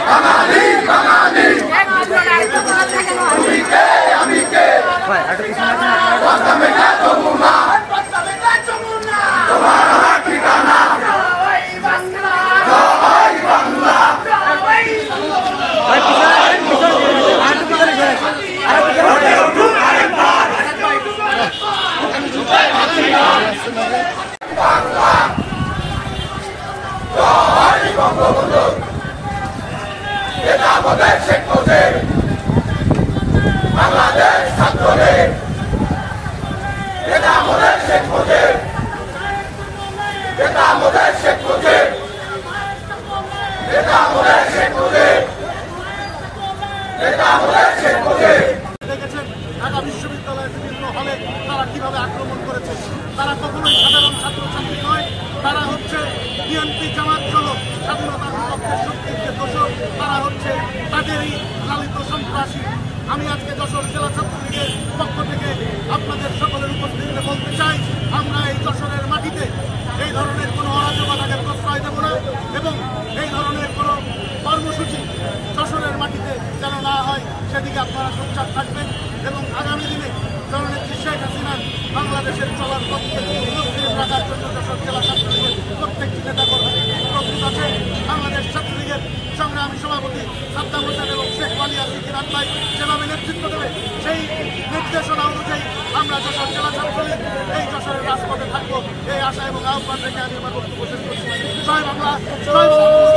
ঢাকা বিশ্ববিদ্যালয়ের বিভিন্ন হলে তারা কিভাবে আক্রমণ করেছে। তারা কখনোই সাধারণ ছাত্রছাত্রী নয়, তারা হচ্ছে বিএনপি জামাত সহ স্বাধীনতার পক্ষের শক্তির দোষক। তারা হচ্ছে তাদেরই লালিত সন্ত্রাসী। আমি আজকে যশোর জেলা ছাত্রলীগের পক্ষ থেকে আপনাদের সকলের উপস্থিতিতে বলতে চাই, আমরা এই যশোরের মাটিতে এই ধরনের কোনো অরাজকতাকে প্রশ্রয় দেব না এবং এই ধরনের কোনো কর্মসূচি যশোরের মাটিতে যেন না হয় সেদিকে আপনারা সোচ্চার থাকবেন এবং আগামী দিনে জননেত্রী শেখ হাসিনার বাংলাদেশের চলার পথকে মসৃণ রাখার জন্য যশোর জেলা ছাত্রলীগের প্রত্যেকটি নেতাকর্মী প্রস্তুত আছে। বাংলাদেশ ছাত্রলীগের সংগ্রামী সভাপতি সাদ্দাম হোসেন এবং শেখ ওয়ালিয়া সিদ্দিক ভাই যেভাবে নেতৃত্ব দেবে সেই নির্দেশনা অনুযায়ী আমরা যশোর জেলা ছাত্রলীগ এই যশোরের রাজপথে থাকবো, এই আশা এবং আহ্বান রেখে আমি আমার বক্তব্য শেষ করছি। জয় বাংলা, জয়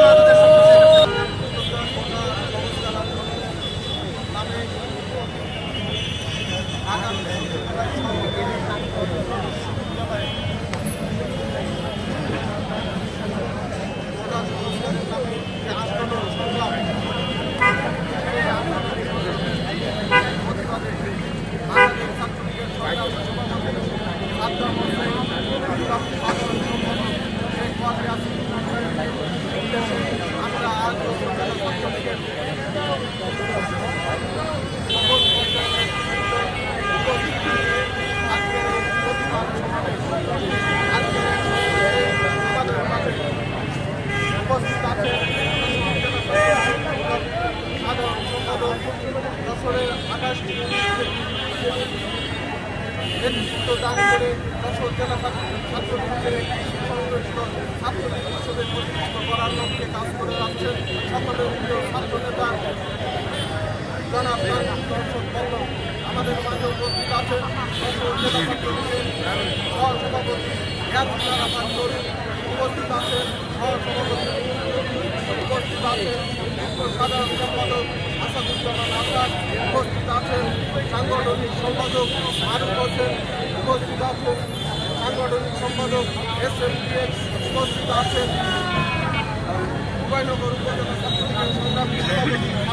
নেতৃত্ব দান করে যশোর জেলা ছাত্রলীগের ছাত্রলীগ পরিষদের প্রতিষ্ঠিত করার লক্ষ্যে কাজ করে যাচ্ছেন সকলের প্রিয় ছাত্র নেতা জনাব দর্শক বল্ল আমাদের মাঝে উপস্থিত আছেন। যশোর জেলা ছাত্রলীগের সহসভাপতি উপস্থিত আছেন, সহসভাপতি উপস্থিত আছেন সাধারণ সম্পাদক আসাদুজ্জামান আসাদ, উপস্থিত আছেন সাংগঠনিক সম্পাদক মারুফ হোসেন, উপস্থিত আছেন সাংগঠনিক সম্পাদক SMPX, উপস্থিত আছেন উভয়নগর উপজেলা ছাত্রলীগের সংগ্রামী